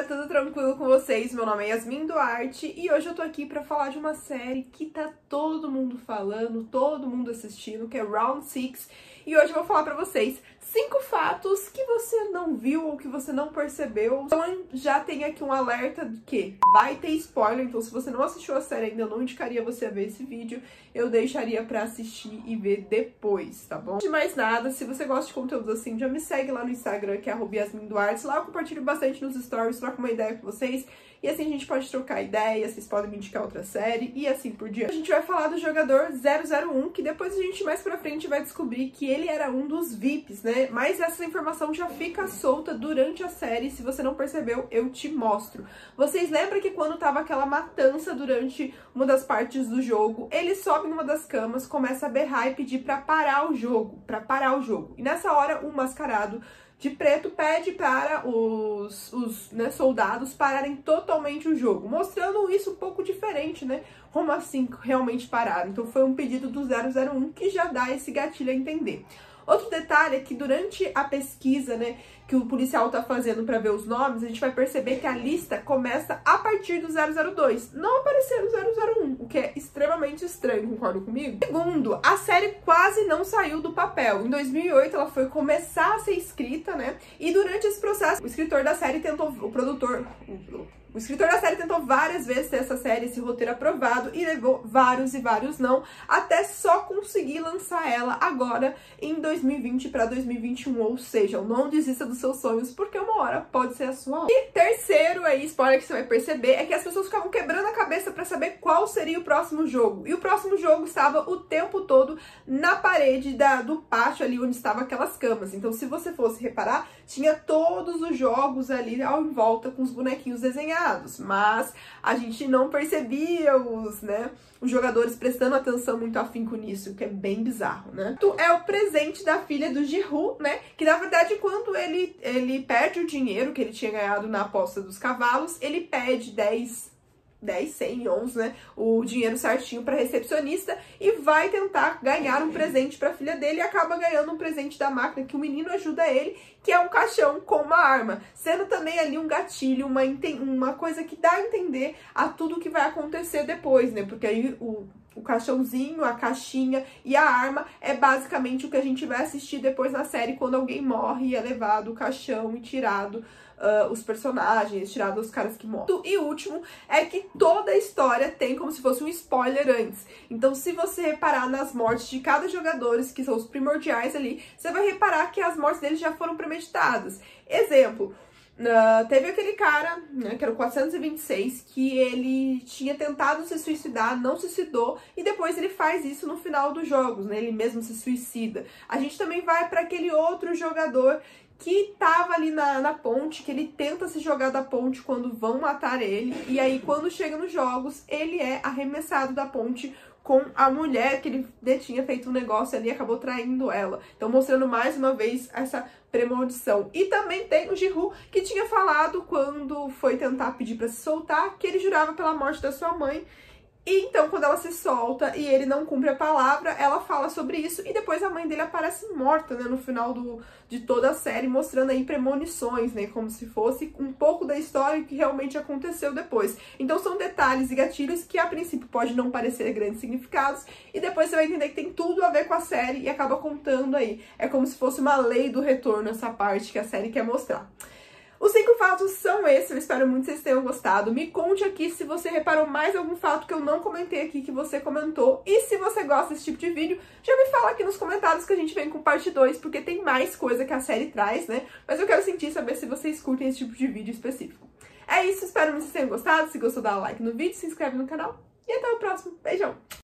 galera, tudo tranquilo com vocês? Meu nome é Yasmin Duarte e hoje eu tô aqui pra falar de uma série que tá todo mundo falando, todo mundo assistindo, que é Round 6. E hoje eu vou falar pra vocês 5 fatos que você não viu ou que você não percebeu. Então já tem aqui um alerta de que vai ter spoiler, então se você não assistiu a série ainda, eu não indicaria você a ver esse vídeo. Eu deixaria pra assistir e ver depois, tá bom? De mais nada, se você gosta de conteúdos assim, já me segue lá no Instagram, que é @YasminDuarte. Lá eu compartilho bastante nos stories, troco uma ideia com vocês. E assim a gente pode trocar ideias, vocês podem me indicar outra série e assim por diante. A gente vai falar do jogador 001, que depois a gente mais pra frente vai descobrir que ele era um dos VIPs, né? Mas essa informação já fica solta durante a série, se você não percebeu, eu te mostro. Vocês lembram que quando tava aquela matança durante uma das partes do jogo, ele sobe numa das camas, começa a berrar e pedir pra parar o jogo, E nessa hora, o mascarado de preto pede para os soldados pararem totalmente o jogo, mostrando isso um pouco diferente, né? Como assim realmente pararam? Então foi um pedido do 001 que já dá esse gatilho a entender. Outro detalhe é que durante a pesquisa, né, que o policial tá fazendo para ver os nomes, a gente vai perceber que a lista começa a partir do 002, não aparecer o 001, o que é extremamente estranho, concorda comigo? Segundo, a série quase não saiu do papel. Em 2008 ela foi começar a ser escrita, né, e durante esse processo o escritor da série tentou, o escritor da série tentou várias vezes ter essa série, esse roteiro aprovado, e levou vários e vários não, até só conseguir lançar ela agora em 2020 para 2021, ou seja, não desista dos seus sonhos, porque uma hora pode ser a sua hora. E terceiro aí, spoiler que você vai perceber, é que as pessoas ficavam quebrando a cabeça para saber qual seria o próximo jogo. E o próximo jogo estava o tempo todo na parede do pátio ali onde estavam aquelas camas. Então, se você fosse reparar, tinha todos os jogos ali ao em volta com os bonequinhos desenhados, mas a gente não percebia os jogadores prestando atenção muito afinco nisso, o que é bem bizarro, né? É o presente da filha do Jihu, né? Que na verdade, quando ele perde o dinheiro que ele tinha ganhado na aposta dos cavalos, ele pede 10, 100, 11, né? O dinheiro certinho pra recepcionista e vai tentar ganhar um presente pra filha dele e acaba ganhando um presente da máquina que o menino ajuda ele, que é um caixão com uma arma, sendo também ali um gatilho, uma coisa que dá a entender a tudo que vai acontecer depois, né? Porque aí o caixãozinho, a caixinha e a arma é basicamente o que a gente vai assistir depois na série, quando alguém morre e é levado o caixão e tirado os personagens, tirado os caras que morrem. E o último é que toda a história tem como se fosse um spoiler antes. Então, se você reparar nas mortes de cada jogador, que são os primordiais ali, você vai reparar que as mortes deles já foram premeditadas. Exemplo, teve aquele cara, né, que era o 426, que ele tinha tentado se suicidar, não se suicidou, e depois ele faz isso no final dos jogos, né, ele mesmo se suicida. A gente também vai para aquele outro jogador que tava ali na ponte, que ele tenta se jogar da ponte quando vão matar ele, e aí quando chega nos jogos, ele é arremessado da ponte com a mulher que ele tinha feito um negócio ali e acabou traindo ela. Então mostrando mais uma vez essa premonição. E também tem o Jihu, que tinha falado quando foi tentar pedir pra se soltar, que ele jurava pela morte da sua mãe. E então, quando ela se solta e ele não cumpre a palavra, ela fala sobre isso e depois a mãe dele aparece morta, né, no final de toda a série, mostrando aí premonições, né, como se fosse um pouco da história que realmente aconteceu depois. Então são detalhes e gatilhos que a princípio pode não parecer grandes significados e depois você vai entender que tem tudo a ver com a série e acaba contando aí. É como se fosse uma lei do retorno essa parte que a série quer mostrar. Os 5 fatos são esses, eu espero muito que vocês tenham gostado. Me conte aqui se você reparou mais algum fato que eu não comentei aqui, que você comentou. E se você gosta desse tipo de vídeo, já me fala aqui nos comentários que a gente vem com parte 2, porque tem mais coisa que a série traz, né? Mas eu quero sentir saber se vocês curtem esse tipo de vídeo específico. É isso, espero muito que vocês tenham gostado. Se gostou, dá like no vídeo, se inscreve no canal. E até o próximo. Beijão!